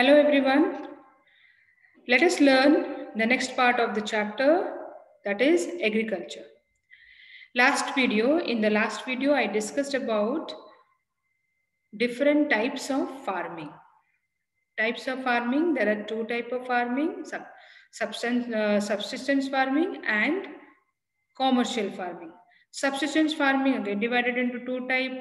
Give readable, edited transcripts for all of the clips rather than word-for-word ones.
Hello everyone. Let us learn the next part of the chapter, that is agriculture. In the last video I discussed about different types of farming. There are two types of farming, subsistence farming and commercial farming. Subsistence farming again divided into two types,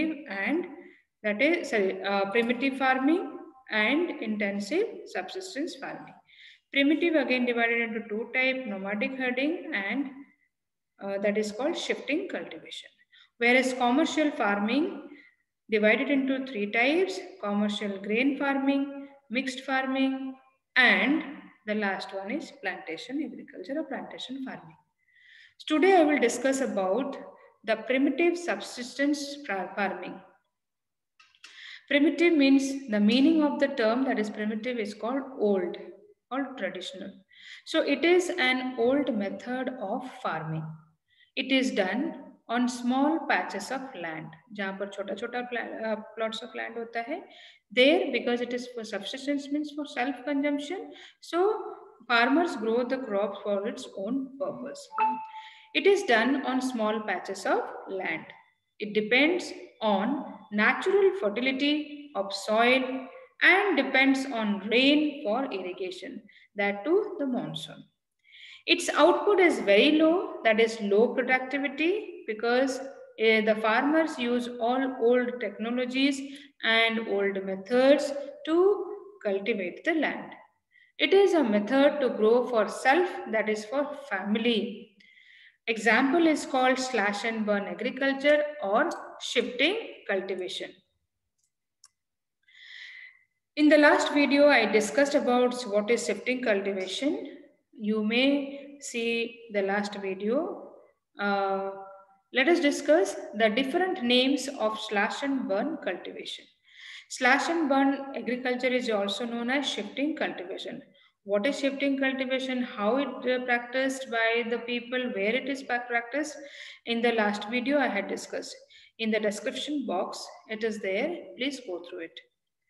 primitive farming and intensive subsistence farming. Primitive again divided into two types, nomadic herding and that is called shifting cultivation. Whereas commercial farming divided into three types, commercial grain farming, mixed farming, and the last one is plantation agriculture or plantation farming. So today I will discuss about the primitive subsistence farming. Primitive means the meaning of the term that is primitive is called old or traditional. So it is an old method of farming. It is done on small patches of land. जहाँ पर छोटा-छोटा plots of land होता है, there because it is for subsistence means for self-consumption. So farmers grow the crops for its own purpose. It is done on small patches of land. It depends on natural fertility of soil and depends on rain for irrigation, that too the monsoon. Its output is very low, that is low productivity, because the farmers use all old technologies and old methods to cultivate the land. It is a method to grow for self, that is for family. Example is called slash and burn agriculture or shifting cultivation. In the last video, I discussed about what is shifting cultivation. You may see the last video. Let us discuss the different names of slash and burn cultivation. Slash and burn agriculture is also known as shifting cultivation. What is shifting cultivation? How it practiced by the people? Where it is practiced? In the last video I had discussed. In the description box, it is there. Please go through it.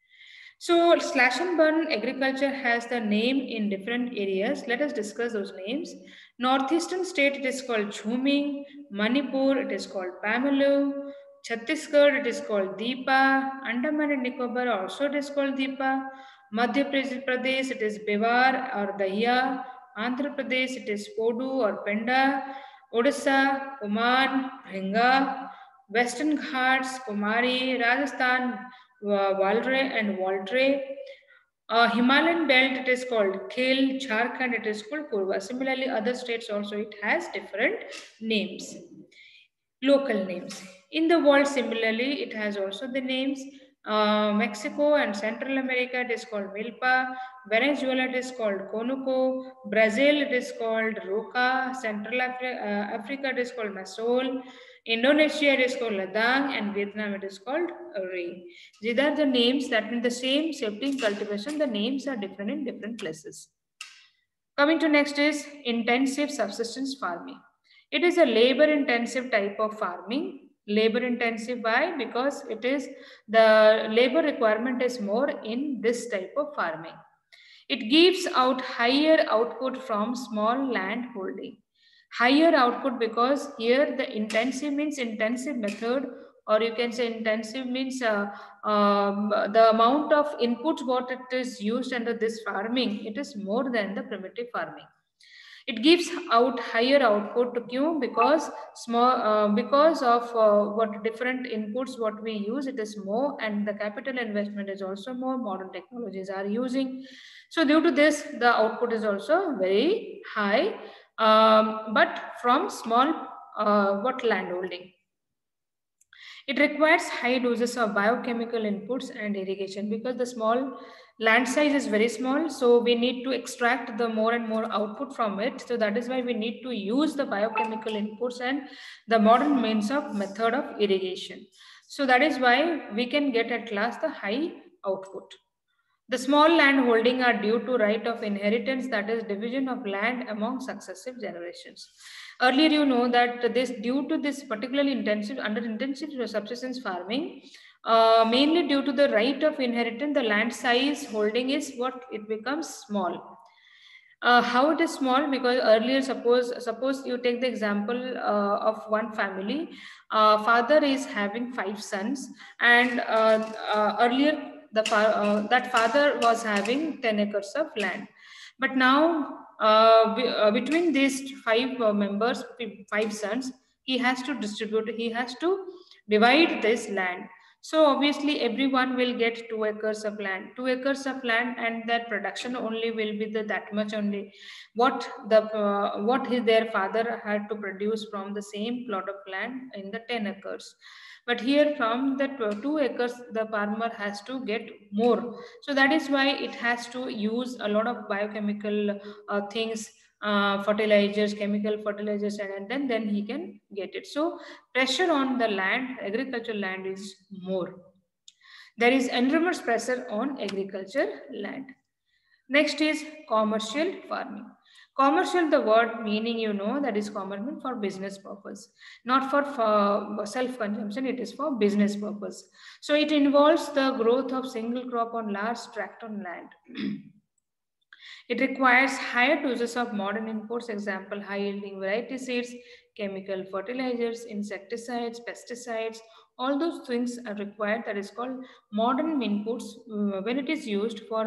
So slash and burn agriculture has the name in different areas. Let us discuss those names. Northeastern state it is called Jhuming. Manipur it is called Pamalu. Chhattisgarh it is called Deepa. Andaman and Nicobar also it is called Deepa. Madhya Pradesh it is Bivar or Dahiya. Andhra Pradesh it is Podu or Penda. Odisha, Kuman, Bhinga. Western Ghats, Kumari. Rajasthan, Valre and Valtre. Himalayan belt it is called Khel, Jharkhand it is called Kurva. Similarly, other states also it has different names, local names. In the world, similarly, it has also the names. Mexico and Central America it is called Milpa. Venezuela it is called Conuco. Brazil it is called Roca. Central Africa it is called Masol. Indonesia it is called Ladang and Vietnam it is called Ray. These are the names that mean the same shifting cultivation. The names are different in different places. Coming to next is intensive subsistence farming. It is a labor intensive type of farming. Labor intensive why? Because it is the labor requirement is more in this type of farming. It gives out higher output from small land holding. Higher output because here the intensive means intensive method, or you can say intensive means the amount of inputs what it is used under this farming, it is more than the primitive farming. It gives out higher output to Q because because of what different inputs what we use, it is more, and the capital investment is also more. Modern technologies are using, so due to this the output is also very high, but from small land holding. It requires high doses of biochemical inputs and irrigation because the small land size is very small. So we need to extract the more and more output from it. So that is why we need to use the biochemical inputs and the modern means of method of irrigation. So that is why we can get at last the high output. The small land holding are due to right of inheritance, that is division of land among successive generations. Earlier, you know that this due to this particularly intensive subsistence farming, Mainly due to the right of inheritance, the land size holding is what it becomes small. How it is small? Because earlier, suppose you take the example of one family. Father is having 5 sons, and earlier that father was having 10 acres of land. But now, between these five members, 5 sons, he has to distribute. He has to divide this land. So obviously everyone will get 2 acres of land, 2 acres of land, and their production only will be that much only. Their father had to produce from the same plot of land in the 10 acres. But here from the 2 acres, the farmer has to get more. So that is why it has to use a lot of biochemical things, fertilizers, chemical fertilizers, and then he can get it. So pressure on the land, agricultural land, is more. There is enormous pressure on agriculture land. Next is commercial farming. Commercial, the word meaning that is common for business purpose, not for self-consumption, it is for business purpose. So it involves the growth of single crop on large tract of land. It requires higher doses of modern inputs, example, high-yielding variety seeds, chemical fertilizers, insecticides, pesticides. All those things are required. That is called modern inputs when it is used for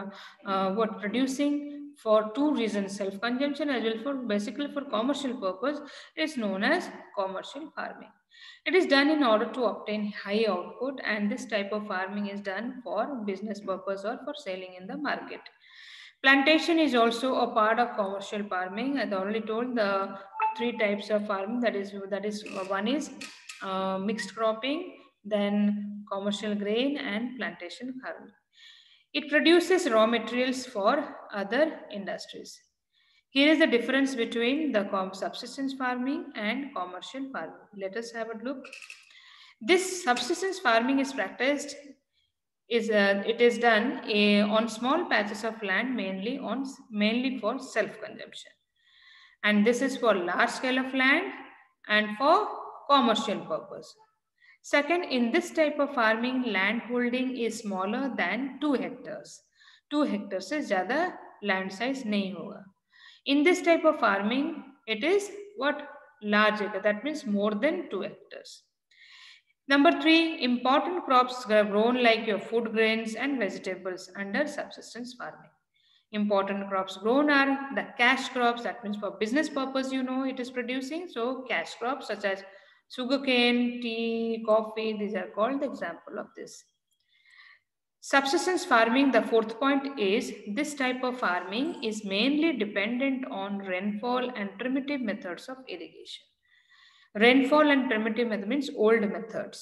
producing for two reasons: self-consumption as well for basically for commercial purpose. Is known as commercial farming. It is done in order to obtain high output, and this type of farming is done for business purpose or for selling in the market. Plantation is also a part of commercial farming. I already told the 3 types of farming. That is one is mixed cropping, then commercial grain, and plantation farming. It produces raw materials for other industries. Here is the difference between the subsistence farming and commercial farming. Let us have a look. This subsistence farming is practiced it is done on small patches of land, mainly for self-consumption, and this is for large scale of land and for commercial purpose. Second, in this type of farming, land holding is smaller than 2 hectares. 2 hectares से ज़्यादा land size नहीं होगा. In this type of farming, it is what? Large acre. That means more than 2 hectares. Number 3, important crops are grown like your food grains and vegetables under subsistence farming. Important crops grown are the cash crops. That means for business purpose, it is producing. So cash crops such as sugarcane, tea, coffee, these are called the example of this. Subsistence farming, the fourth point is this type of farming is mainly dependent on rainfall and primitive methods of irrigation. Rainfall and primitive method means old methods.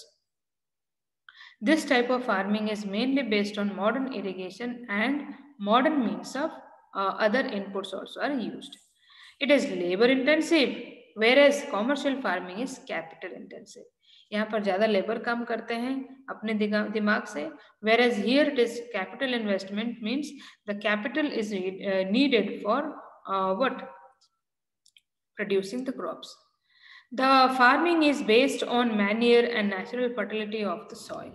This type of farming is mainly based on modern irrigation, and modern means of other inputs also are used. It is labor intensive, whereas commercial farming is capital intensive. यहाँ पर ज़्यादा labour काम करते हैं अपने दिमाग से, whereas here it is capital investment means the capital is needed for what? Producing the crops. The farming is based on manure and natural fertility of the soil.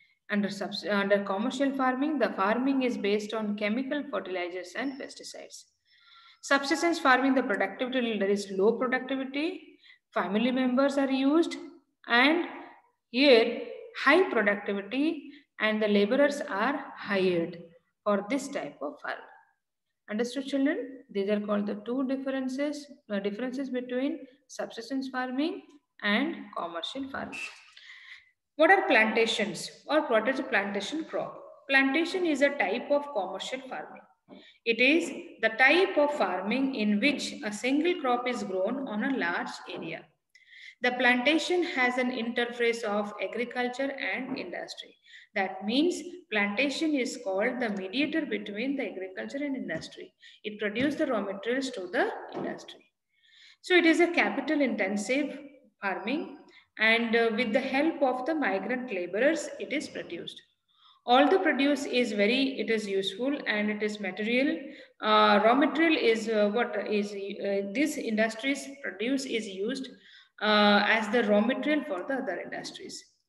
Under commercial farming, the farming is based on chemical fertilizers and pesticides. Subsistence farming, the productivity, there is low productivity, family members are used, and here high productivity and the laborers are hired for this type of farming. Understood, children? These are called the two differences between subsistence farming and commercial farming. What are plantations, or what is a plantation crop? Plantation is a type of commercial farming. It is the type of farming in which a single crop is grown on a large area. The plantation has an interface of agriculture and industry. That means plantation is called the mediator between the agriculture and industry. It produces the raw materials to the industry. So it is a capital intensive farming, and with the help of the migrant laborers, it is produced. All the produce is it is useful, and it is material. Raw material is these industries produce is used as the raw material for the other industries.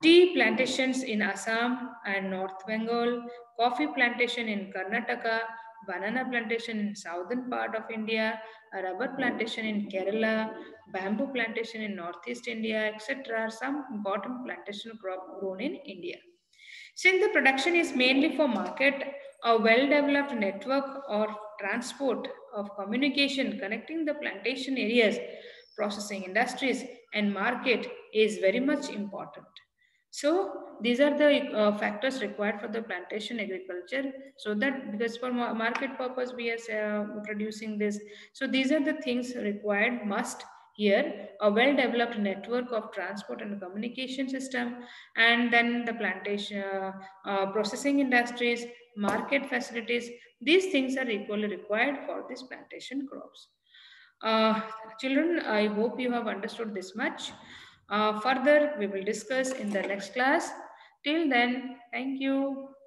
tea plantations in Assam and North Bengal, coffee plantation in Karnataka, banana plantation in southern part of India, a rubber plantation in Kerala, bamboo plantation in northeast India, etc. are some important plantation crop grown in India. Since the production is mainly for market, a well-developed network or transport of communication connecting the plantation areas, processing industries and market is very much important. So these are the factors required for the plantation agriculture. So that because for market purpose we are producing this. So these are the things required must here, a well-developed network of transport and communication system, and then the plantation processing industries, market facilities. These things are equally required for these plantation crops. Uh, Children, I hope you have understood this much. Further, we will discuss in the next class. Till then, thank you.